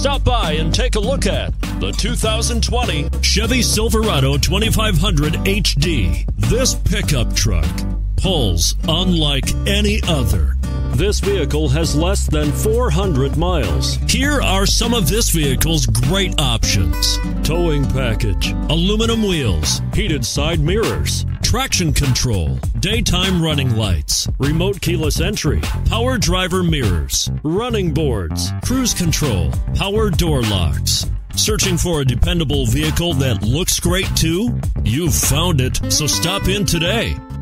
Stop by and take a look at the 2020 Chevy Silverado 2500HD. This pickup truck pulls unlike any other. This vehicle has less than 400 miles. Here are some of this vehicle's great options: towing package, aluminum wheels, heated side mirrors, traction control, daytime running lights, remote keyless entry, power driver mirrors, running boards, cruise control, power door locks. Searching for a dependable vehicle that looks great too? You've found it, so stop in today.